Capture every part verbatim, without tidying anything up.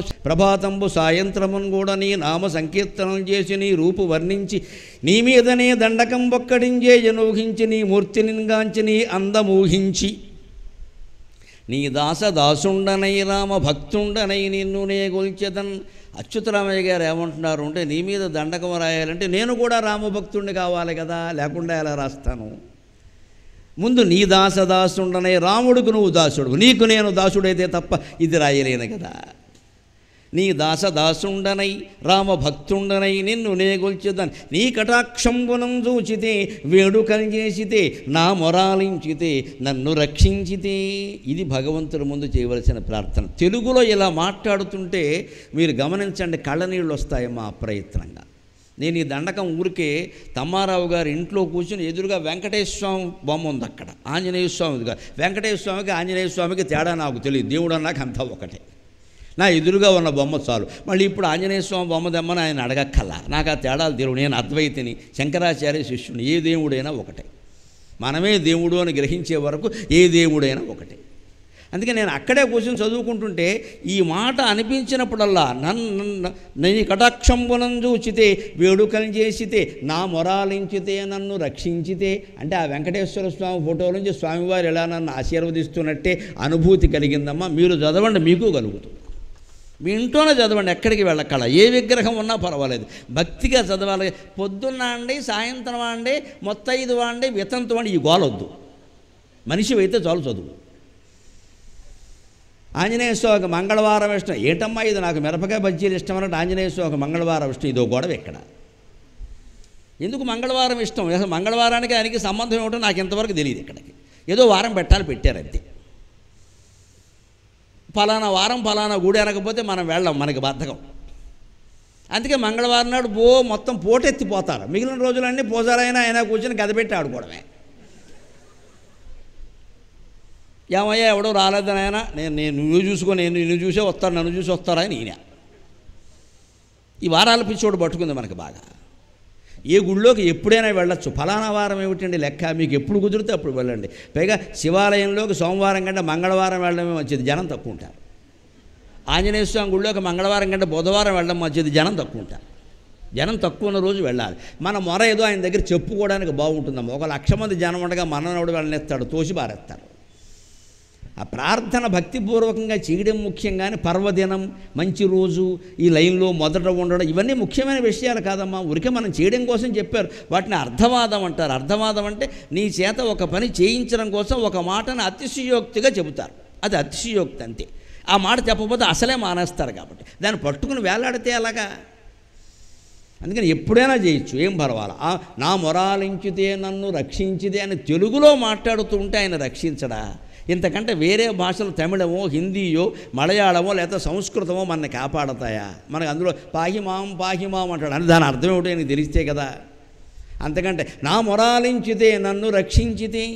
ప్రభాతంబు సాయంత్రమున్ కూడా నీ నామ సంకీర్తనం చేసి నీ రూపు వర్ణించి నీ మీదనే దండకం ఒక్కడించేయనూహించి నీ మూర్తిని గాంచి నీ అందమూహించి నీ దాస దాసుండనై రామ భక్తుండనై నిన్ను నే గొల్చెదన్. అచ్యుతరామయ్య గారు ఏమంటున్నారు అంటే, నీ మీద దండకం రాయాలంటే నేను కూడా రామభక్తుడిని కావాలి కదా, లేకుండా ఎలా రాస్తాను? ముందు నీ దాస దాసుండనై, రాముడికి నువ్వు దాసుడు, నీకు నేను దాసుడైతే తప్ప ఇది రాయలేను కదా. నీ దాస దాసుండనై రామభక్తుండనై నిన్ను నేగొల్చెదన్. నీ కటాక్షంబునం చూచితే వేడుకలు చేసితే నా మొరాలించితే నన్ను రక్షించితే. ఇది భగవంతుడి ముందు చేయవలసిన ప్రార్థన. తెలుగులో ఇలా మాట్లాడుతుంటే మీరు గమనించండి, కళ్ళనీళ్ళు వస్తాయమ్మా అప్రయత్నంగా. నేను ఈ దండకం ఊరికే తమ్మారావు గారి ఇంట్లో కూర్చుని ఎదురుగా వెంకటేశ్వర స్వామి బొమ్మ ఉంది, అక్కడ ఆంజనేయ స్వామిగా. వెంకటేశ్వర స్వామికి ఆంజనేయ స్వామికి తేడా నాకు తెలియదు, దేవుడు అన్నాక అంతా ఒకటే. నా ఎదురుగా ఉన్న బొమ్మ చాలు. మళ్ళీ ఇప్పుడు ఆంజనేయ స్వామి బొమ్మ దమ్మని ఆయన అడగక్కల్లా. నాకు ఆ తేడాలు దేవుడు. నేను అద్వైతిని, శంకరాచార్య శిష్యుని. ఏ దేవుడైనా ఒకటే, మనమే దేవుడు అని గ్రహించే వరకు ఏ దేవుడైనా ఒకటే. అందుకే నేను అక్కడే కూర్చొని చదువుకుంటుంటే ఈ మాట అనిపించినప్పుడల్లా నన్ను నీ కటాక్షంబునం చూచితే వేడుకలు చేసితే నా మొరాలించితే నన్ను రక్షించితే అంటే ఆ వెంకటేశ్వర స్వామి ఫోటో నుంచి స్వామివారు ఎలా నన్ను ఆశీర్వదిస్తున్నట్టే అనుభూతి కలిగిందమ్మా. మీరు చదవండి, మీకు కలుగుతుంది. మీ ఇంట్లోనే చదవండి, ఎక్కడికి వెళ్ళక్కల. ఏ విగ్రహం ఉన్నా పర్వాలేదు, భక్తిగా చదవాలి. పొద్దున్న అండి, సాయంత్రం అండి, మొత్తైదు వాండి, వితంతు వాండి, ఈ గోలొద్దు. మనిషి అయితే చాలు చదువు. ఆంజనేయ స్వామికి మంగళవారం ఇష్టం. ఏంటమ్మా ఇది, నాకు మిరపకాయ బజ్జీలు ఇష్టం అన్నట్టు ఆంజనేయ స్వామికి మంగళవారం ఇష్టం. ఇదో గొడవ ఎక్కడ? ఎందుకు మంగళవారం ఇష్టం? అసలు మంగళవారానికి ఆయనకి సంబంధం ఏమిటో నాకు ఇంతవరకు తెలియదు. ఇక్కడికి ఏదో వారం పెట్టాలి, పెట్టారంతే. ఫలానా వారం ఫలానా గుడి అనకపోతే మనం వెళ్ళాం, మనకి బద్ధకం. అందుకే మంగళవారం నాడు బో మొత్తం పోటెత్తిపోతారు. మిగిలిన రోజులన్నీ పూజారైనా అయినా కూర్చొని గది పెట్టి ఆడుకోవడమే. ఏమయ్యా ఎవడో రాలేదని ఆయన, నేను నేను నువ్వు చూసుకొని నేను నిన్ను చూసే వస్తాను, నన్ను చూసి వస్తారా అని ఈయన. ఈ వారాల పిచ్చోడు పట్టుకుంది మనకి బాగా. ఏ గుళ్ళోకి ఎప్పుడైనా వెళ్ళొచ్చు. ఫలానా వారం ఏమిటండి లెక్క, మీకు ఎప్పుడు కుదిరితే అప్పుడు వెళ్ళండి. పైగా శివాలయంలోకి సోమవారం కంటే మంగళవారం వెళ్ళడమే మంచిది, జనం తక్కువ ఉంటారు. ఆంజనేయ స్వామి గుళ్ళోకి మంగళవారం కంటే బుధవారం వెళ్ళడం మంచిది, జనం తక్కువ ఉంటారు. జనం తక్కువ ఉన్న రోజు వెళ్ళాలి. మన మొర ఏదో ఆయన దగ్గర చెప్పుకోవడానికి బాగుంటుందమ్మా. ఒక లక్ష మంది జనం ఉండగా మననోడు వెళ్ళనిస్తాడు, తోసి బారేస్తాడు. ఆ ప్రార్థన భక్తిపూర్వకంగా చేయడం ముఖ్యం, కానీ పర్వదినం, మంచి రోజు, ఈ లైన్లో మొదట ఉండడం ఇవన్నీ ముఖ్యమైన విషయాలు కాదమ్మా. ఊరికే మనం చేయడం కోసం చెప్పారు. వాటిని అర్థవాదం అంటారు. అర్థవాదం అంటే నీ చేత ఒక పని చేయించడం కోసం ఒక మాటను అతిశయోక్తిగా చెబుతారు. అది అతిశయోక్తి అంతే. ఆ మాట చెప్పకపోతే అసలే మానేస్తారు. కాబట్టి దాన్ని పట్టుకుని వేలాడితే అలాగా. అందుకని ఎప్పుడైనా చేయొచ్చు, ఏం పర్వాలా. నా మొరాలించితే నన్ను రక్షించితే అని తెలుగులో మాట్లాడుతూ ఉంటే ఆయన రక్షించడా? ఇంతకంటే వేరే భాషలు తమిళమో హిందీయో మలయాళమో లేదా సంస్కృతమో మనని కాపాడతాయా? మనకు అందులో పాహిమాం పాహిమాం అంటాడు అని దాని అర్థం ఏమిటో నీకు తెలిస్తే కదా. అంతకంటే నా మొరాలించితే నన్ను రక్షించితే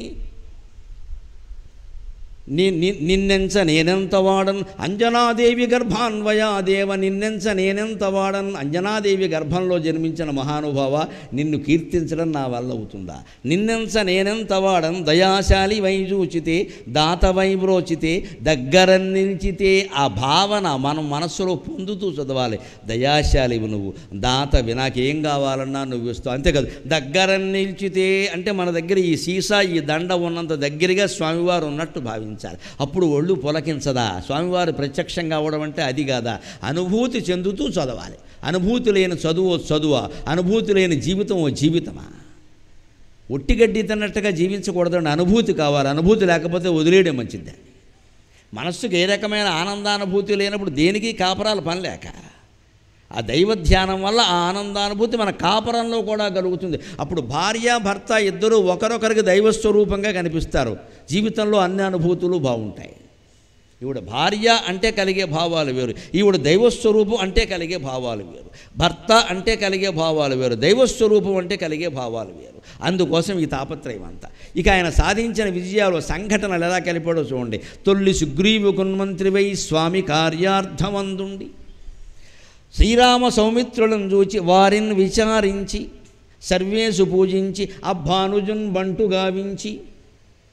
ని నిన్నెంచ నేనెంత వాడన్ అంజనాదేవి గర్భాన్వయా దేవ నిన్నెంచ నేనెంత వాడన్. అంజనాదేవి గర్భంలో జన్మించిన మహానుభావ, నిన్ను కీర్తించడం నా వల్ల అవుతుందా? నిన్నెంచ నేనెంత వాడన్ దయాశాలి వైజూచితే దాత వైబ్రోచితే దగ్గర నిలిచితే. ఆ భావన మనం మనస్సులో పొందుతూ చదవాలి. దయాశాలివి నువ్వు, దాతవి, నాకేం కావాలన్నా నువ్వు ఇస్తావు. అంతేకాదు దగ్గర నిలిచితే అంటే మన దగ్గర ఈ సీసా ఈ దండ ఉన్నంత దగ్గరగా స్వామివారు ఉన్నట్టు భావించాలి. అప్పుడు ఒళ్ళు పొలకించదా? స్వామివారు ప్రత్యక్షంగా అవడం అంటే అది కాదా? అనుభూతి చెందుతూ చదవాలి. అనుభూతి లేని చదువు చదువా? అనుభూతి లేని జీవితం ఓ జీవితమా? ఒట్టిగడ్డి తిన్నట్టుగా జీవించకూడదండి, అనుభూతి కావాలి. అనుభూతి లేకపోతే వదిలేయడం మంచిది. మనస్సుకు ఏ రకమైన ఆనందానుభూతి లేనప్పుడు దేనికి కాపరాలు పని లేక ఆ దైవ ధ్యానం వల్ల ఆ ఆనందానుభూతి మన కాపరంలో కూడా కలుగుతుంది. అప్పుడు భార్య భర్త ఇద్దరూ ఒకరొకరికి దైవస్వరూపంగా కనిపిస్తారు. జీవితంలో అన్ని అనుభూతులు బాగుంటాయి. ఈవిడ భార్య అంటే కలిగే భావాలు వేరు, ఈవిడ దైవస్వరూపం అంటే కలిగే భావాలు వేరు, భర్త అంటే కలిగే భావాలు వేరు, దైవస్వరూపం అంటే కలిగే భావాలు వేరు. అందుకోసం ఈ తాపత్రయం అంతా. ఇక ఆయన సాధించిన విజయాలు సంఘటనలు ఎలా కలిపాడో చూడండి. తొల్లి సుగ్రీవు కున్మంత్రివై స్వామి కార్యార్థమందుండి శ్రీరామ సౌమిత్రులను చూచి వారిని విచారించి సర్వేసు పూజించి అబ్బానుజున్ బంటు గావించి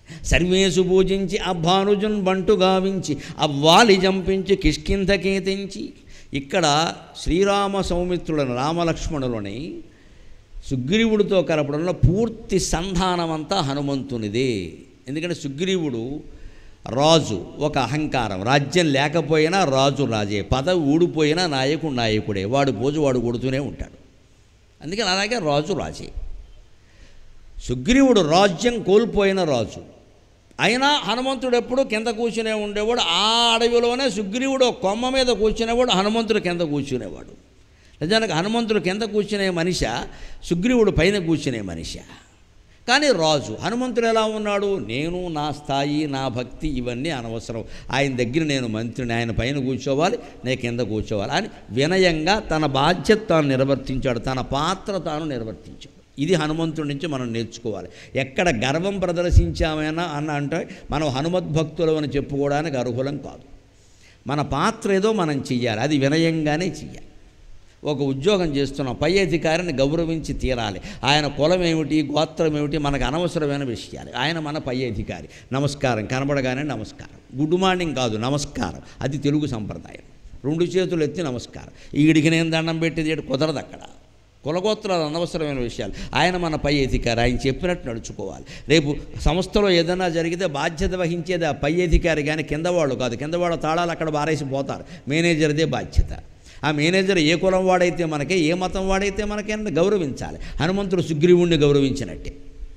సర్వేసు పూజించి అభానుజున్ బంటు గావించి అవ్వాలి జంపించి కిష్కింధకేతించి. ఇక్కడ శ్రీరామ సౌమిత్రులను రామలక్ష్మణులని సుగ్రీవుడితో కలపడంలో పూర్తి సంధానమంతా హనుమంతునిదే. ఎందుకంటే సుగ్రీవుడు రాజు, ఒక అహంకారం, రాజ్యం లేకపోయినా రాజు రాజే, పదవి ఊడిపోయినా నాయకుడు నాయకుడే, వాడు పోజు వాడు కొడుతూనే ఉంటాడు. అందుకని అలాగే రాజు రాజే. సుగ్రీవుడు రాజ్యం కోల్పోయిన రాజు అయినా హనుమంతుడు ఎప్పుడు కింద కూర్చునే ఉండేవాడు. ఆ అడవిలోనే సుగ్రీవుడు కొమ్మ మీద కూర్చునేవాడు, హనుమంతుడు కింద కూర్చునేవాడు. నిజానికి హనుమంతుడు కింద కూర్చునే మనిష, సుగ్రీవుడు పైన కూర్చునే మనిష. కానీ రాజు హనుమంతుడు ఎలా ఉన్నాడు? నేను, నా స్థాయి, నా భక్తి ఇవన్నీ అనవసరం, ఆయన దగ్గర నేను మంత్రిని, ఆయన పైన కూర్చోవాలి, నేను కింద కూర్చోవాలి అని వినయంగా తన బాధ్యత తాను నిర్వర్తించాడు, తన పాత్ర తాను నిర్వర్తించాడు. ఇది హనుమంతుడి నుంచి మనం నేర్చుకోవాలి. ఎక్కడ గర్వం ప్రదర్శించామైనా అన్న అంటే మనం హనుమద్భక్తులు అని చెప్పుకోవడానికి అర్హులం కాదు. మన పాత్ర ఏదో మనం చెయ్యాలి, అది వినయంగానే చెయ్యాలి. ఒక ఉద్యోగం చేస్తున్నాం, పై అధికారిని గౌరవించి తీరాలి. ఆయన కులం ఏమిటి, గోత్రం ఏమిటి మనకు అనవసరమైన విషయాలు. ఆయన మన పై అధికారి, నమస్కారం కనబడగానే నమస్కారం, గుడ్ మార్నింగ్ కాదు నమస్కారం, అది తెలుగు సంప్రదాయం. రెండు చేతులు ఎత్తి నమస్కారం. ఈడికి నేను దండం పెట్టేది ఏడు కుదరదు. అక్కడ కులగోత్రాలు అనవసరమైన విషయాలు. ఆయన మన పై అధికారి, ఆయన చెప్పినట్టు నడుచుకోవాలి. రేపు సంస్థలో ఏదైనా జరిగితే బాధ్యత వహించేది ఆ పై అధికారి కానీ కింద వాళ్ళు కాదు. కింద వాళ్ళ తాళాలు అక్కడ బారేసి పోతారు, మేనేజర్దే బాధ్యత. ఆ మేనేజర్ ఏ కులం వాడైతే మనకే, ఏ మతం వాడైతే మనకే గౌరవించాలి. హనుమంతుడు సుగ్రీవుడిని గౌరవించినట్టే.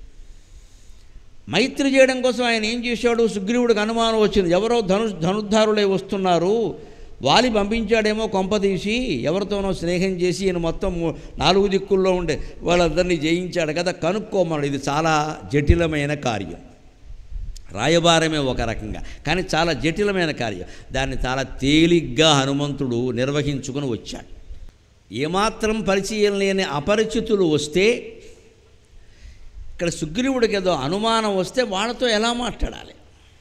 మైత్రి చేయడం కోసం ఆయన ఏం చేశాడు? సుగ్రీవుడికి అనుమానం వచ్చింది, ఎవరో ధను ధనుద్ధారులే వస్తున్నారు, వాలి పంపించాడేమో కొంపదీసి, ఎవరితోనో స్నేహం చేసి ఈయన మొత్తం నాలుగు దిక్కుల్లో ఉండే వాళ్ళందరినీ జయించాడు కదా, కనుక్కోమన్నాడు. ఇది చాలా జటిలమైన కార్యం. రాయబారమే ఒక రకంగా, కానీ చాలా జటిలమైన కార్యం. దాన్ని చాలా తేలిగ్గా హనుమంతుడు నిర్వహించుకుని వచ్చాడు. ఏమాత్రం పరిచయం లేని అపరిచితులు వస్తే, ఇక్కడ సుగ్రీవుడికి ఏదో అనుమానం వస్తే వాళ్ళతో ఎలా మాట్లాడాలి,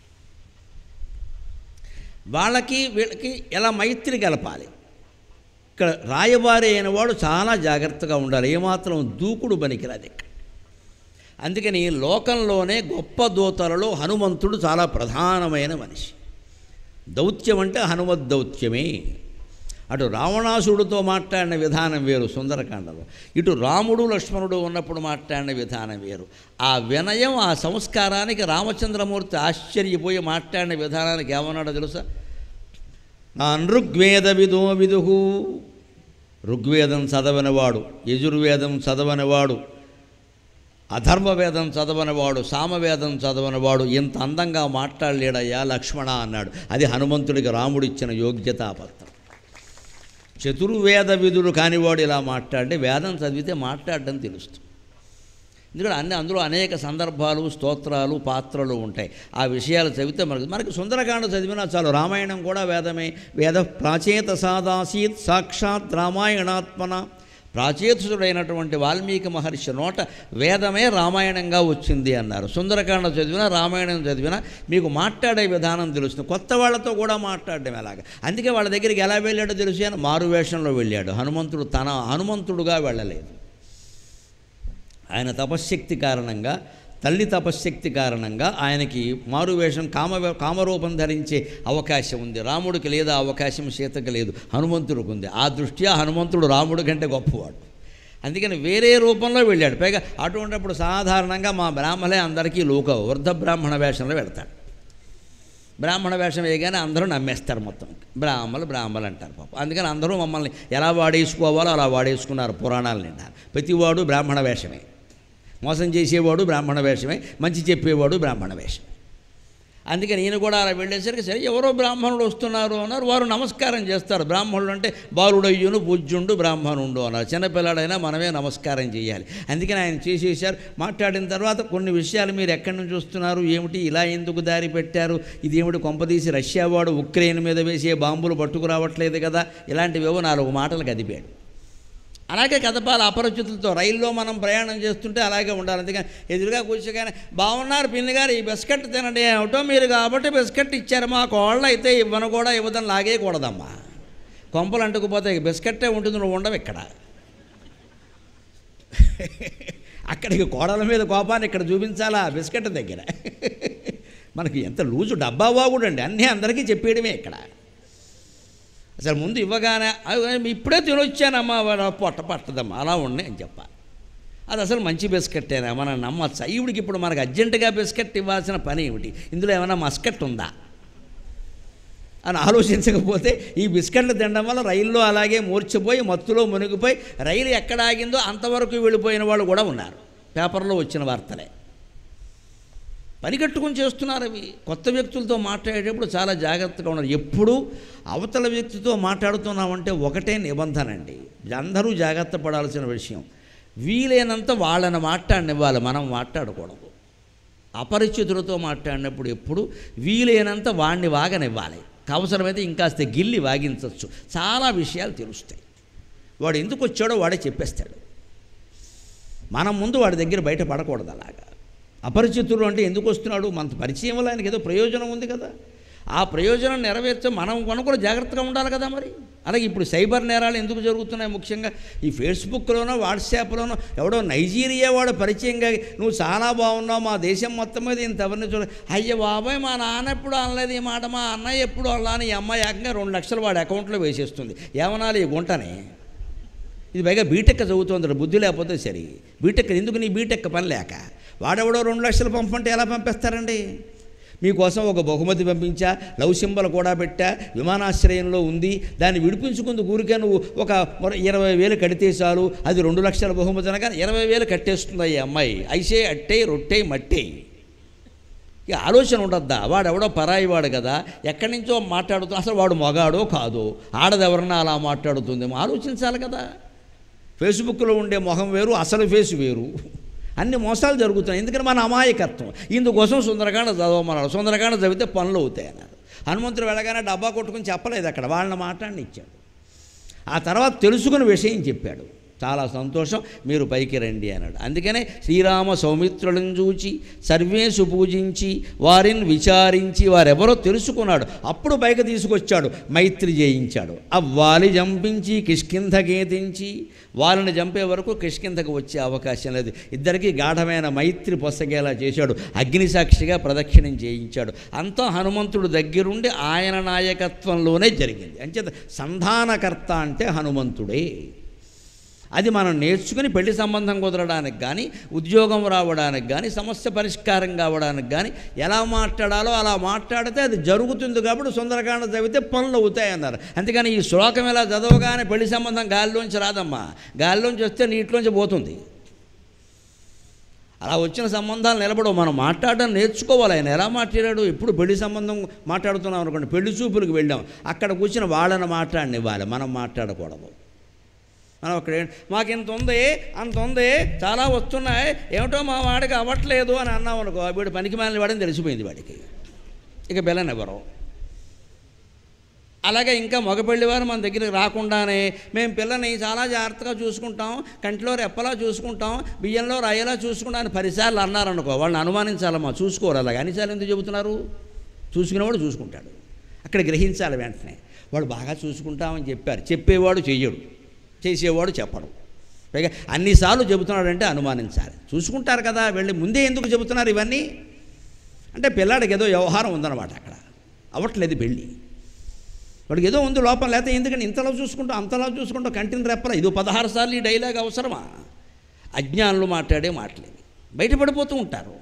వాళ్ళకి వీళ్ళకి ఎలా మైత్రి కలపాలి. ఇక్కడ రాయబారి అయిన వాడు చాలా జాగ్రత్తగా ఉండాలి, ఏమాత్రం దూకుడు పనికిరాదు ఇక్కడ. అందుకని లోకంలోనే గొప్ప దూతలలో హనుమంతుడు చాలా ప్రధానమైన మనిషి. దౌత్యం అంటే హనుమద్ దౌత్యమే. అటు రావణాసుడితో మాట్లాడిన విధానం వేరు సుందరకాండలో, ఇటు రాముడు లక్ష్మణుడు ఉన్నప్పుడు మాట్లాడిన విధానం వేరు. ఆ వినయం, ఆ సంస్కారానికి రామచంద్రమూర్తి ఆశ్చర్యపోయి మాట్లాడిన విధానానికి ఏమన్నాడో తెలుసా? నా ఋగ్వేద విదో విదుహు, ఋగ్వేదం చదవనివాడు, యజుర్వేదం చదవనివాడు, అధర్వవేదం చదవనివాడు, సామవేదం చదవనివాడు ఇంత అందంగా మాట్లాడలేడయ్యా లక్ష్మణ అన్నాడు. అది హనుమంతుడికి రాముడిచ్చిన యోగ్యతాపత్రం. చతుర్వేద విధులు కానివాడు ఇలా మాట్లాడితే వేదం చదివితే మాట్లాడడం తెలుస్తుంది. ఎందుకంటే అన్ని అందులో అనేక సందర్భాలు, స్తోత్రాలు, పాత్రలు ఉంటాయి. ఆ విషయాలు చదివితే మనకు మనకి సుందరకాండ చదివినా చాలు. రామాయణం కూడా వేదమే. వేద ప్రాచేత సాదాసీత్ సాక్షాత్ రామాయణాత్మన. ప్రాచేతుడైనటువంటి వాల్మీకి మహర్షి నోట వేదమే రామాయణంగా వచ్చింది అన్నారు. సుందరకాండ చదివినా రామాయణం చదివినా మీకు మాట్లాడే విధానం తెలుస్తుంది. కొత్త వాళ్ళతో కూడా మాట్లాడడం ఎలాగ. అందుకే వాళ్ళ దగ్గరికి ఎలా వెళ్ళాడో తెలుసు అని మారువేషంలో వెళ్ళాడు. హనుమంతుడు తన హనుమంతుడుగా వెళ్ళలేదు. ఆయన తపశ్శక్తి కారణంగా, తల్లి తపశ్శక్తి కారణంగా ఆయనకి మారువేషం కామ కామరూపం ధరించే అవకాశం ఉంది. రాముడికి లేదా అవకాశం, సీతకి లేదు, హనుమంతుడికి ఉంది. ఆ దృష్ట్యా హనుమంతుడు రాముడి కంటే గొప్పవాడు. అందుకని వేరే రూపంలో వెళ్ళాడు. పైగా అటువంటిప్పుడు సాధారణంగా మా బ్రాహ్మణే అందరికీ లోక వృద్ధ బ్రాహ్మణ వేషంలో వెళ్తాడు. బ్రాహ్మణ వేషం వేయగానే అందరూ నమ్మేస్తారు. మొత్తం బ్రాహ్మలు బ్రాహ్మలు అంటారు పాపం. అందుకని అందరూ మమ్మల్ని ఎలా వాడేసుకోవాలో అలా వాడేసుకున్నారు పురాణాలు నిండా. ప్రతివాడు బ్రాహ్మణ వేషమే. మోసం చేసేవాడు బ్రాహ్మణ వేషమే, మంచి చెప్పేవాడు బ్రాహ్మణ వేషమే. అందుకని ఈయన కూడా అలా వెళ్ళేసరికి సరే ఎవరో బ్రాహ్మణుడు వస్తున్నారు అన్నారు. వారు నమస్కారం చేస్తారు. బ్రాహ్మణుడు అంటే బాలుడయ్యును పూజ్యుండు బ్రాహ్మణుండు అన్నారు. చిన్నపిల్లాడైనా మనమే నమస్కారం చేయాలి. అందుకని ఆయన చేసేసారు. మాట్లాడిన తర్వాత కొన్ని విషయాలు, మీరు ఎక్కడి నుంచి వస్తున్నారు, ఏమిటి, ఇలా ఎందుకు దారి పెట్టారు, ఇదేమిటి కొంపదీసి రష్యా వాడు ఉక్రెయిన్ మీద వేసే బాంబులు పట్టుకురావట్లేదు కదా, ఇలాంటివేవో నాలుగు మాటలు కదిపాడు. అలాగే కదపాలి అపరిచితులతో. రైల్లో మనం ప్రయాణం చేస్తుంటే అలాగే ఉండాలి. అందుకని ఎదురుగా కూర్చోగానే బాగున్నారు పిన్ని గారు, ఈ బిస్కెట్ తినండి, ఏమిటో మీరు కాబట్టి బిస్కెట్ ఇచ్చారు, మా కోళ్ళు అయితే ఇవ్వను కూడా ఇవ్వదని లాగేయకూడదమ్మా. కొంపలు అంటుకుపోతే బిస్కెట్టే ఉంటుంది, నువ్వు ఉండవు ఇక్కడ. అక్కడికి కోడల మీద కోపాన్ని ఇక్కడ చూపించాలా బిస్కెట్ దగ్గర. మనకి ఎంత లూజు డబ్బా వాగుడండి, అన్నీ అందరికీ చెప్పేయడమే ఇక్కడ. అసలు ముందు ఇవ్వగానే ఇప్పుడే తినొచ్చానమ్మా, పొట్ట పట్టదమ్మా అలా ఉన్నాయి అని చెప్పాలి. అది అసలు మంచి బిస్కెట్టేనా, మనం నమ్మచ్చా? ఈవిడికి ఇప్పుడు మనకు అర్జెంటుగా బిస్కెట్ ఇవ్వాల్సిన పని ఏమిటి, ఇందులో ఏమైనా మస్కెట్ ఉందా అని ఆలోచించకపోతే ఈ బిస్కెట్లు తినడం వల్ల రైల్లో అలాగే మూర్చిపోయి మత్తులో మునిగిపోయి రైలు ఎక్కడ ఆగిందో అంతవరకు వెళ్ళిపోయిన వాళ్ళు కూడా ఉన్నారు. పేపర్లో వచ్చిన వార్తలే. పని కట్టుకుని చేస్తున్నారు అవి. కొత్త వ్యక్తులతో మాట్లాడేటప్పుడు చాలా జాగ్రత్తగా ఉన్నారు. ఎప్పుడు అవతల వ్యక్తితో మాట్లాడుతున్నామంటే ఒకటే నిబంధన అండి, అందరూ జాగ్రత్త పడాల్సిన విషయం. వీలైనంత వాళ్ళని మాట్లాడనివ్వాలి, మనం మాట్లాడకూడదు. అపరిచితులతో మాట్లాడినప్పుడు ఎప్పుడు వీలైనంత వాడిని వాగనివ్వాలి. అవసరమైతే ఇంకాస్త గిల్లి వాగించవచ్చు. చాలా విషయాలు తెలుస్తాయి. వాడు ఎందుకు వచ్చాడో వాడే చెప్పేస్తాడు. మనం ముందు వాడి దగ్గర బయట పడకూడదు. అలాగా అపరిచితుడు అంటే ఎందుకు వస్తున్నాడు, మన పరిచయం వల్ల ఆయనకి ఏదో ప్రయోజనం ఉంది కదా, ఆ ప్రయోజనం నెరవేర్చ మనం మనం కూడా జాగ్రత్తగా ఉండాలి కదా. మరి అలాగే ఇప్పుడు సైబర్ నేరాలు ఎందుకు జరుగుతున్నాయి? ముఖ్యంగా ఈ ఫేస్బుక్లోనో వాట్సాప్లోనో ఎవడో నైజీరియా వాడు పరిచయంగా నువ్వు చాలా బాగున్నావు, మా దేశం మొత్తం మీద ఇంత ఎవరిని చూడ, అయ్య బాబాయ్ మా నాన్న ఎప్పుడు అనలేదు ఈ మాట, మా అన్నయ్య ఎప్పుడు అల్లాని, ఈ అమ్మాయి ఏకంగా రెండు లక్షలు వాడి అకౌంట్లో వేసేస్తుంది. ఏమనాలి ఈ గుంటని? ఇది పైగా బీటెక్ చదువుతుంది, బుద్ధి లేకపోతే సరే. బీటెక్ ఎందుకు, నీ బీటెక్ పని లేక వాడెవడో రెండు లక్షలు పంపంటే ఎలా పంపిస్తారండి? మీకోసం ఒక బహుమతి పంపించా, లవ్ సింబల్ కూడా పెట్టా, విమానాశ్రయంలో ఉంది, దాన్ని విడిపించుకుంది ఊరికే నువ్వు ఒక ఇరవై వేలు కడితే చాలు, అది రెండు లక్షల బహుమతి అనగా ఇరవై వేలు కట్టేస్తుంది ఈ అమ్మాయి. ఐసే అట్టే రొట్టె మట్టే. ఇక ఆలోచన ఉండద్దా? వాడెవడో పరాయి వాడు కదా, ఎక్కడి నుంచో మాట్లాడుతూ, అసలు వాడు మగాడో కాదో, ఆడదెవరన్నా అలా మాట్లాడుతుందేమో ఆలోచించాలి కదా. ఫేస్బుక్లో ఉండే మొహం వేరు, అసలు ఫేస్ వేరు. అన్ని మోసాలు జరుగుతున్నాయి. ఎందుకని మన అమాయకత్వం. ఇందుకోసం సుందరకాండ చదవమన్నారు. సుందరకాండ చదివితే పనులు అవుతాయి అన్నారు. హనుమంతుడు వెళ్ళగానే డబ్బా కొట్టుకుని చెప్పలేదు, అక్కడ వాళ్ళని మాట్లాడి ఇచ్చాడు. ఆ తర్వాత తెలుసుకున్న విషయం చెప్పాడు. చాలా సంతోషం, మీరు పైకి రండి అన్నాడు. అందుకనే శ్రీరామ సౌమిత్రులను చూచి సర్వేసు పూజించి వారిని విచారించి వారెవరో తెలుసుకున్నాడు. అప్పుడు పైకి తీసుకొచ్చాడు, మైత్రి చేయించాడు. అవ్వాలి చంపించి కిష్కింధకేతించి, వాళ్ళని చంపే వరకు కిష్కింధకు వచ్చే అవకాశం లేదు. ఇద్దరికీ గాఢమైన మైత్రి పొసగేలా చేశాడు. అగ్నిసాక్షిగా ప్రదక్షిణం చేయించాడు. అంతా హనుమంతుడు దగ్గరుండి ఆయన నాయకత్వంలోనే జరిగింది. అంచేత సంధానకర్త అంటే హనుమంతుడే. అది మనం నేర్చుకుని పెళ్లి సంబంధం కుదరడానికి కానీ, ఉద్యోగం రావడానికి కానీ, సమస్య పరిష్కారం కావడానికి కానీ ఎలా మాట్లాడాలో అలా మాట్లాడితే అది జరుగుతుంది. కాబట్టి సుందరకాండ చదివితే పనులు అవుతాయి అన్నారు. అంతేగాని ఈ శ్లోకం ఎలా చదవగానే పెళ్లి సంబంధం గాలిలోంచి రాదమ్మా, గాలిలోంచి వస్తే నీటిలోంచి పోతుంది. అలా వచ్చిన సంబంధాలు నిలబడవు. మనం మాట్లాడడం నేర్చుకోవాలి. ఆయన ఎలా మాట్లాడాడు? ఎప్పుడు పెళ్లి సంబంధం మాట్లాడుతున్నాం అనుకోండి, పెళ్లి చూపులకు వెళ్ళాం, అక్కడ కూర్చుని వాళ్ళని మాట్లాడనివ్వాలి, మనం మాట్లాడకూడదు. మనం అక్కడ మాకు ఇంత ఉంది అంత ఉంది చాలా వస్తున్నాయి, ఏమిటో మా వాడికి అవ్వట్లేదు అని అన్నాం అనుకో, వీడు పనికి మాలిన వాడని తెలిసిపోయింది వాడికి, ఇక బెల్లనెవరు. అలాగే ఇంకా మగపెళ్లి వారు మన దగ్గరికి రాకుండానే మేము పిల్లని చాలా జాగ్రత్తగా చూసుకుంటాం, కంటిలో రెప్పలా చూసుకుంటాం, బియ్యంలో రాయేలా చూసుకుంటాం అని పదిసార్లు అన్నారనుకో, వాళ్ళని అనుమానించాలమ్మా. చూసుకోరు. అలాగే అన్నిసార్లు ఎందుకు చెబుతున్నారు? చూసుకునేవాడు చూసుకుంటాడు. అక్కడ గ్రహించాలి వెంటనే. వాడు బాగా చూసుకుంటామని చెప్పారు, చెప్పేవాడు చెయ్యడు, చేసేవాడు చెప్పడు. పైగా అన్నిసార్లు చెబుతున్నాడంటే అనుమానించాలి. చూసుకుంటారు కదా, వెళ్ళి ముందే ఎందుకు చెబుతున్నారు ఇవన్నీ అంటే పిల్లాడికి ఏదో వ్యవహారం ఉందన్నమాట. అక్కడ అవ్వట్లేదు పెళ్ళి, వాడికి ఏదో ఉంది లోపం. లేకపోతే ఎందుకంటే ఇంతలో చూసుకుంటాం అంతలా చూసుకుంటాం, కంటిని రెప్పల. ఇది పదహారు సార్లు ఈ డైలాగ్ అవసరమా? అజ్ఞానులు మాట్లాడే మాటలేవి బయటపడిపోతూ ఉంటారు.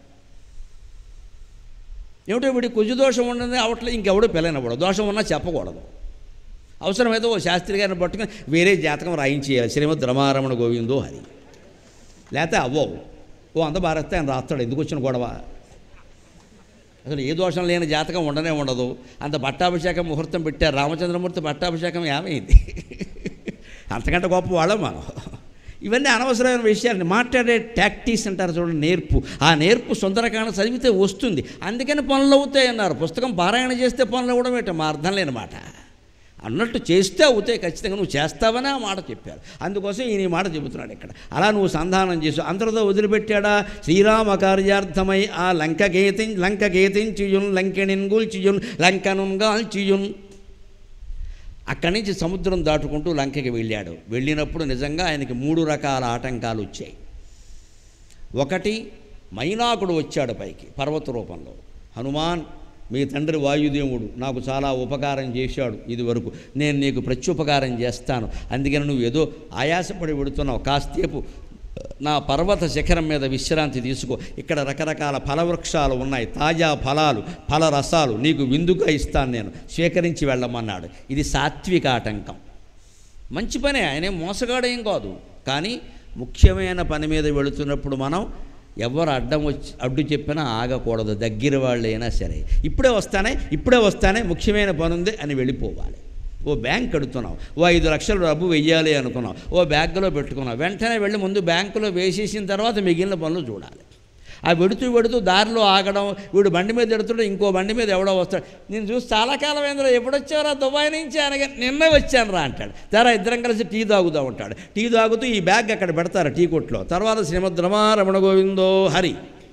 ఏమిటో వీడి కుజు దోషం ఉండదు అవట్లేదు, ఇంకెవడో పిల్లనవ్వడు, దోషం ఉన్నా చెప్పకూడదు. అవసరమైతే ఓ శాస్త్రి గారిని పట్టుకుని వేరే జాతకం రాయించేయాలి, శ్రీమద్ రమారమణ గోవిందో హరి. లేకపోతే అవ్వవు. ఓ అంత భారస్తే ఆయన రాస్తాడు, ఎందుకు వచ్చిన గొడవ? అసలు ఏ దోషం లేని జాతకం ఉండనే ఉండదు. అంత పట్టాభిషేకం ముహూర్తం పెట్టారు, రామచంద్రమూర్తి పట్టాభిషేకం ఏమైంది? అంతకంటే గొప్ప వాళ్ళం మనం. ఇవన్నీ అనవసరమైన విషయాన్ని మాట్లాడే టాక్టీస్ అంటారు చూడండి, నేర్పు. ఆ నేర్పు సుందరకాండ చదివితే వస్తుంది. అందుకని పనులు అవుతాయి అన్నారు. పుస్తకం పారాయణ చేస్తే పనులు అవ్వడం ఏంటో మా అర్థం లేని మాట అన్నట్టు చేస్తే అవుతాయి ఖచ్చితంగా. నువ్వు చేస్తావని ఆ మాట చెప్పారు. అందుకోసం ఈయన ఈ మాట చెబుతున్నాడు ఇక్కడ. అలా నువ్వు సంధానం చేసు. అంతటితో వదిలిపెట్టాడా? శ్రీరామ కార్యార్థమై ఆ లంక గేతి లంక గేతించియున్ లంకెనిన్ గూల్చియున్ లంకనున్ గాల్చియున్. అక్కడి నుంచి సముద్రం దాటుకుంటూ లంకకి వెళ్ళాడు. వెళ్ళినప్పుడు నిజంగా ఆయనకి మూడు రకాల ఆటంకాలు వచ్చాయి. ఒకటి, మైనాకుడు వచ్చాడు పైకి పర్వత రూపంలో. హనుమాన్, మీ తండ్రి వాయుదేవుడు నాకు చాలా ఉపకారం చేశాడు ఇదివరకు, నేను నీకు ప్రత్యుపకారం చేస్తాను, అందుకని నువ్వు ఏదో ఆయాసపడి పెడుతున్నావు, కాసేపు నా పర్వత శిఖరం మీద విశ్రాంతి తీసుకో, ఇక్కడ రకరకాల ఫలవృక్షాలు ఉన్నాయి, తాజా ఫలాలు ఫలరసాలు నీకు విందుగా ఇస్తాను, నేను స్వీకరించి వెళ్ళమన్నాడు. ఇది సాత్విక ఆటంకం. మంచి పనే, ఆయనే మోసగాడేం కాదు. కానీ ముఖ్యమైన పని మీద వెళుతున్నప్పుడు మనం ఎవరు అడ్డం వచ్చి అడ్డు చెప్పినా ఆగకూడదు, దగ్గర వాళ్ళైనా సరే. ఇప్పుడే వస్తానే ఇప్పుడే వస్తానే ముఖ్యమైన పని ఉంది అని వెళ్ళిపోవాలి. ఓ బ్యాంక్ కడుతున్నావు, ఓ ఐదు లక్షలు డబ్బు వెయ్యాలి అనుకున్నావు, ఓ బ్యాంకులో పెట్టుకున్నావు, వెంటనే వెళ్ళి ముందు బ్యాంకులో వేసేసిన తర్వాత మిగిలిన పనులు చూడాలి. ఆ వెడుతూ వెడుతూ దారిలో ఆగడం, వీడు బండి మీద ఎడుతుంటే ఇంకో బండి మీద ఎవడో వస్తాడు, నేను చూసి చాలా కాలం ఏంద్రా ఎప్పుడొచ్చారా దుబాయ్ నుంచి అనగా నిన్న వచ్చాను రా అంటాడు. తెరా ఇద్దరం కలిసి టీ తాగుతూ ఉంటాడు. టీ తాగుతూ ఈ బ్యాగ్ అక్కడ పెడతారు టీ కొట్లో. తర్వాత శ్రీమద్ రమణ గోవిందో హరి.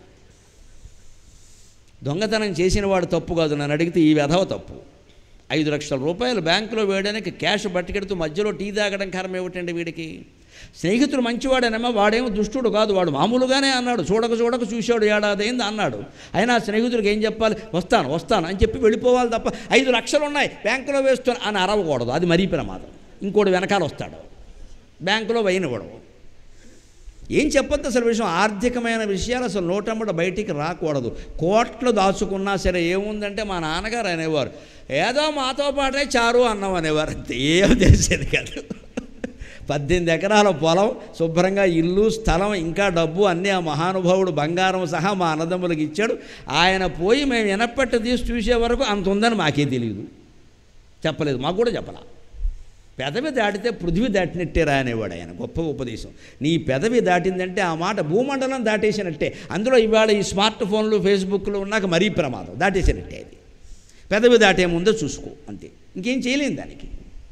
దొంగతనం చేసిన వాడు తప్పు కాదు, నన్ను అడిగితే ఈ వెధవ తప్పు. ఐదు లక్షల రూపాయలు బ్యాంకులో వేయడానికి క్యాష్ పట్టుకెడుతూ మధ్యలో టీ తాగడం కర్మ ఏమిటండి వీడికి? స్నేహితుడు మంచివాడేనమ్మా, వాడేమో దుష్టుడు కాదు, వాడు మామూలుగానే అన్నాడు, చూడక చూడక చూశాడు, ఏడాది అయింది అన్నాడు. అయినా స్నేహితుడికి ఏం చెప్పాలి? వస్తాను వస్తాను అని చెప్పి వెళ్ళిపోవాలి తప్ప ఐదు లక్షలు ఉన్నాయి బ్యాంకులో వేస్తాను అని అరవకూడదు. అది మరీ ప్రమాదం. ఇంకోటి వెనకాల వస్తాడు, బ్యాంకులో వైనవాడు. ఏం చెప్పొద్దు అసలు విషయం. ఆర్థికమైన విషయాలు అసలు నోటమ్మట బయటికి రాకూడదు. కోట్లు దాచుకున్నా సరే ఏముందంటే మా నాన్నగారు అనేవారు, ఏదో మాతో పాటే చారు అన్నం అనేవారు, అంతే, ఏం తెలిసేది కాదు. పద్దెనిమిది ఎకరాల పొలం, శుభ్రంగా ఇల్లు, స్థలం, ఇంకా డబ్బు అన్నీ ఆ మహానుభావుడు బంగారం సహా మా అన్నదమ్ములకు ఇచ్చాడు. ఆయన పోయి మేము ఎనపెట్ట తీసి చూసే వరకు అంత ఉందని మాకే తెలియదు, చెప్పలేదు, మాకు కూడా చెప్పలా. పెదవి దాటితే పృథ్వీ దాటినట్టేరా అనేవాడు ఆయన. గొప్ప ఉపదేశం. నీ పెదవి దాటిందంటే ఆ మాట భూమండలం దాటేసినట్టే. అందులో ఇవాళ ఈ స్మార్ట్ ఫోన్లు ఫేస్బుక్లు ఉన్నాక మరీ ప్రమాదం, దాటేసినట్టే. అది పెదవి దాటే ముందో చూసుకో, అంతే, ఇంకేం చేయలేం దానికి.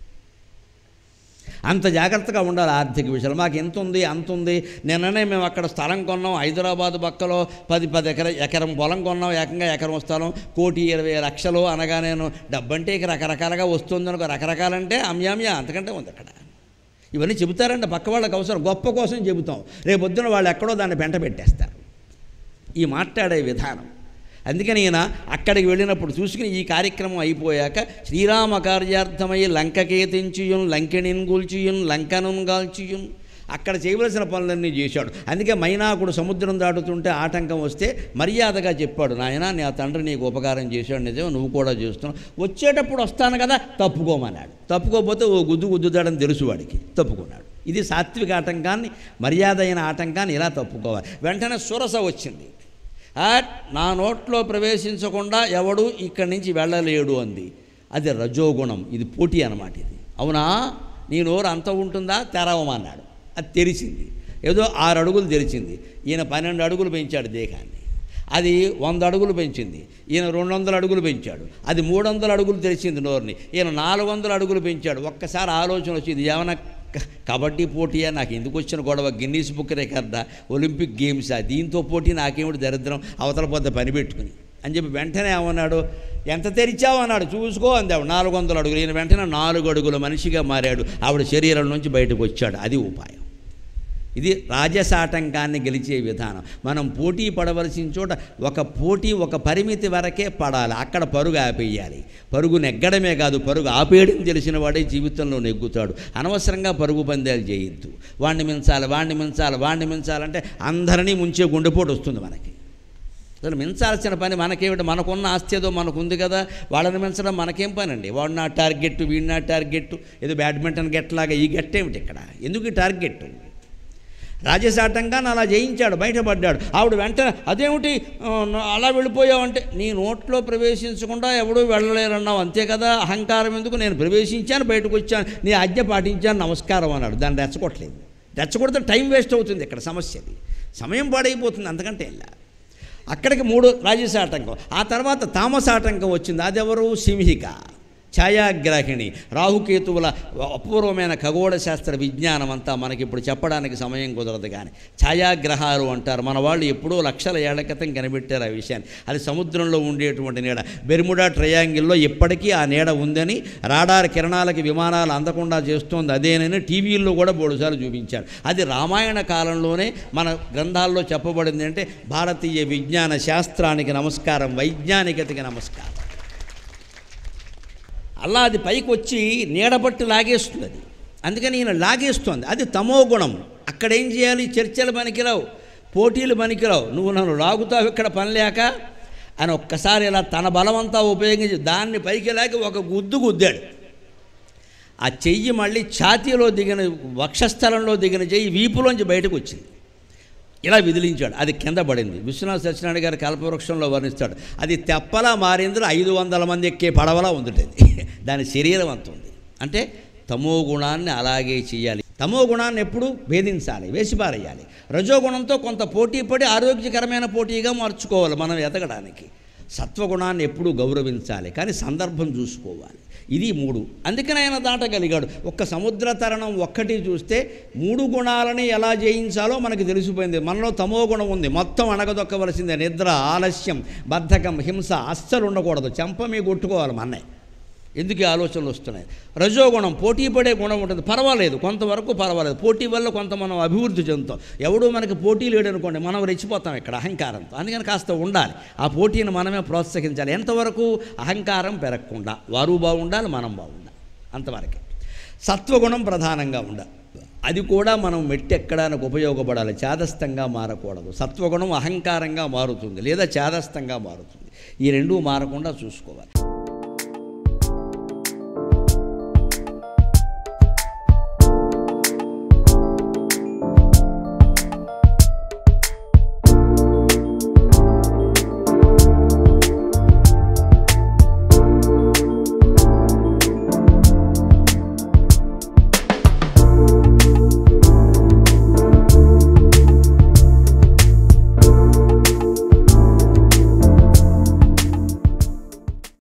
అంత జాగ్రత్తగా ఉండాలి ఆర్థిక విషయాలు. మాకు ఎంత ఉంది అంత ఉంది. నిన్ననే మేము అక్కడ స్థలం కొన్నాం, హైదరాబాద్ పక్కలో పది పది ఎకర ఎకరం పొలం కొన్నాం, ఏకంగా ఎకరం స్థలం, కోటి ఇరవై లక్షలు అనగా నేను డబ్బంటే ఇక రకరకాలుగా వస్తుంది అనుకో. రకరకాలంటే అమ్యామ్య అంతకంటే ఉంది అక్కడ. ఇవన్నీ చెబుతారంటే పక్క వాళ్ళకి అవసరం, గొప్ప కోసం చెబుతాం. రేపొద్దున వాళ్ళు ఎక్కడో దాన్ని పెంట పెట్టేస్తారు. ఈ మాట్లాడే విధానం. అందుకని ఈయన అక్కడికి వెళ్ళినప్పుడు చూసుకుని ఈ కార్యక్రమం అయిపోయాక శ్రీరామ కార్యార్థమై లంకకేతించుయున్ లంకెణిన్ గూల్చియున్ లంకనున్ గాల్చియున్ అక్కడ చేయవలసిన పనులన్నీ చేశాడు. అందుకే మైనాకుడు సముద్రం దాటుతుంటే ఆటంకం వస్తే మర్యాదగా చెప్పాడు, నాయన నా తండ్రి నీకు ఉపకారం చేశాడు, నిజం నువ్వు కూడా చేస్తున్నావు, వచ్చేటప్పుడు వస్తాను కదా తప్పుకోమన్నాడు. తప్పుకోకపోతే ఓ గుద్దు గుద్దుతాడని తెలుసు వాడికి, తప్పుకున్నాడు. ఇది సాత్విక ఆటంకాన్ని, మర్యాద అయిన ఆటంకాన్ని ఇలా తప్పుకోవాలి. వెంటనే సురస వచ్చింది. నా నోట్లో ప్రవేశించకుండా ఎవడు ఇక్కడి నుంచి వెళ్ళలేడు అంది. అది రజోగుణం, ఇది పోటీ అన్నమాట. ఇది అవునా, నీ నోరు అంత ఉంటుందా, తెరవమన్నాడు. అది తెరిచింది, ఏదో ఆరు అడుగులు తెరిచింది. ఈయన పన్నెండు అడుగులు పెంచాడు దేహాన్ని. అది వంద అడుగులు పెంచింది. ఈయన రెండు వందల అడుగులు పెంచాడు. అది మూడు వందల అడుగులు తెరిచింది నోరుని. ఈయన నాలుగు వందల అడుగులు పెంచాడు. ఒక్కసారి ఆలోచన వచ్చింది, ఏమైనా కబడ్డీ పోటీయా, నాకు ఎందుకు వచ్చిన గొడవ, గిన్నీస్ బుక్ రికార్డా, ఒలింపిక్ గేమ్సా, దీంతో పోటీ నాకేమిటి దరిద్రం, అవతల పొద్ద పని పెట్టుకుని అని చెప్పి వెంటనే ఏమన్నాడు, ఎంత తెరిచావు అన్నాడు. చూసుకో అందాడు. నాలుగు వందల అడుగులు. ఈయన వెంటనే నాలుగు అడుగుల మనిషిగా మారాడు. ఆవిడ శరీరం నుంచి బయటకు వచ్చాడు. అది ఉపాయం. ఇది రాజసాటంకాన్ని గెలిచే విధానం. మనం పోటీ పడవలసిన చోట ఒక పోటీ ఒక పరిమితి వరకే పడాలి, అక్కడ పరుగు ఆపేయాలి. పరుగు నెగ్గడమే కాదు, పరుగు ఆపేయడం తెలిసిన వాడే జీవితంలో నెగ్గుతాడు. అనవసరంగా పరుగు పందాలు చేయొద్దు. వాడిని మించాలి వాడిని మించాలి వాడిని మించాలంటే అందరినీ ముంచే గుండెపోటు వస్తుంది మనకి. అసలు మించాల్సిన పని మనకేమిటి, మనకున్న ఆస్తి ఏదో మనకుంది కదా, వాళ్ళని మించడం మనకేం పని అండి. వాడు నా టార్గెట్, వీడి నా టార్గెట్, ఏదో బ్యాడ్మింటన్ గెట్ లాగా ఈ గెట్ ఏమిటి ఇక్కడ, ఎందుకు ఈ టార్గెట్? రాజసాటంగాన్ని అలా జయించాడు, బయటపడ్డాడు. ఆవిడ వెంటనే అదేమిటి అలా వెళ్ళిపోయావంటే, నీ నోట్లో ప్రవేశించకుండా ఎవడూ వెళ్ళలేరన్నావు అంతే కదా, అహంకారం ఎందుకు, నేను ప్రవేశించాను బయటకు వచ్చాను, నీ ఆజ్ఞ పాటించాను, నమస్కారం అన్నాడు. దాన్ని రెచ్చగొట్టలేదు. రెచ్చగొడితే టైం వేస్ట్ అవుతుంది. ఇక్కడ సమస్యది, సమయం పాడైపోతుంది, అంతకంటే ఇలా. అక్కడికి మూడు రాజసాటంకం. ఆ తర్వాత తామసాటంకం వచ్చింది. అదెవరు? సింహిక. ఛాయాగ్రాహిణి, రాహుకేతువుల అపూర్వమైన ఖగోళ శాస్త్ర విజ్ఞానం అంతా మనకి ఇప్పుడు చెప్పడానికి సమయం కుదరదు. కానీ ఛాయాగ్రహాలు అంటారు. మన వాళ్ళు ఎప్పుడో లక్షల ఏళ్ల క్రితం కనిపెట్టారు ఆ విషయాన్ని. అది సముద్రంలో ఉండేటువంటి నీడ. బెర్ముడా ట్రయాంగిల్లో ఇప్పటికీ ఆ నీడ ఉందని, రాడార్ కిరణాలకి విమానాలు అందకుండా చేస్తోంది అదేనని టీవీల్లో కూడా బోడుసార్లు చూపించాడు. అది రామాయణ కాలంలోనే మన గ్రంథాల్లో చెప్పబడింది. అంటే భారతీయ విజ్ఞాన శాస్త్రానికి నమస్కారం, వైజ్ఞానికతకి నమస్కారం. అలా అది పైకి వచ్చి నీడబట్టి లాగేస్తుంది. అది అందుకని ఈయన లాగేస్తుంది. అది తమో గుణం. అక్కడేం చేయాలి? చర్చలు పనికిరావు, పోటీలు పనికిరావు. నువ్వు నన్ను లాగుతావు ఇక్కడ పని లేక అని ఒక్కసారి ఇలా తన బలమంతా ఉపయోగించి దాన్ని పైకి లాగి ఒక గుద్దు గుద్దాడు. ఆ చెయ్యి మళ్ళీ ఛాతీలో దిగిన, వక్షస్థలంలో దిగిన చెయ్యి వీపులోంచి బయటకు వచ్చింది. ఇలా విదిలించాడు. అది కింద పడింది. విశ్వనాథ సత్యనారాయణ గారి కల్పవృక్షంలో వర్ణిస్తాడు. అది తెప్పలా మారింది, ఐదు వందల మంది ఎక్కే పడవలా ఉందిటది. దాని శరీరం అంత ఉంది. అంటే తమో గుణాన్ని అలాగే చేయాలి. తమో గుణాన్ని ఎప్పుడు భేదించాలి, వేసిపారేయాలి. రజోగుణంతో కొంత పోటీ పడి ఆరోగ్యకరమైన పోటీగా మార్చుకోవాలి మనం ఎదగడానికి. సత్వగుణాన్ని ఎప్పుడూ గౌరవించాలి, కానీ సందర్భం చూసుకోవాలి. ఇది మూడు. అందుకని ఆయన దాటగలిగాడు. ఒక్క సముద్ర తరణం ఒక్కటి చూస్తే మూడు గుణాలని ఎలా జయించాలో మనకు తెలిసిపోయింది. మనలో తమో గుణం ఉంది, మొత్తం అణగదొక్కవలసిందే. నిద్ర, ఆలస్యం, బద్ధకం, హింస అస్సలు ఉండకూడదు. చెంప మీ కొట్టుకోవాలి మన్నే. ఎందుకు ఈ ఆలోచనలు వస్తున్నాయి? రజోగుణం, పోటీ పడే గుణం ఉంటుంది. పర్వాలేదు, కొంతవరకు పర్వాలేదు. పోటీ వల్ల కొంత మనం అభివృద్ధి చెందుతాం. ఎవడూ మనకి పోటీ లేడనుకోండి, మనం రెచ్చిపోతాం ఇక్కడ అహంకారంతో. అందుకని కాస్త ఉండాలి. ఆ పోటీని మనమే ప్రోత్సహించాలి. ఎంతవరకు? అహంకారం పెరగకుండా. వారు బాగుండాలి, మనం బాగుండాలి, అంతవరకే. సత్వగుణం ప్రధానంగా ఉండాలి. అది కూడా మనం మెట్టెక్కడానికి ఉపయోగపడాలి. చేదస్తంగా మారకూడదు. సత్వగుణం అహంకారంగా మారుతుంది, లేదా చేదస్తంగా మారుతుంది. ఈ రెండూ మారకుండా చూసుకోవాలి.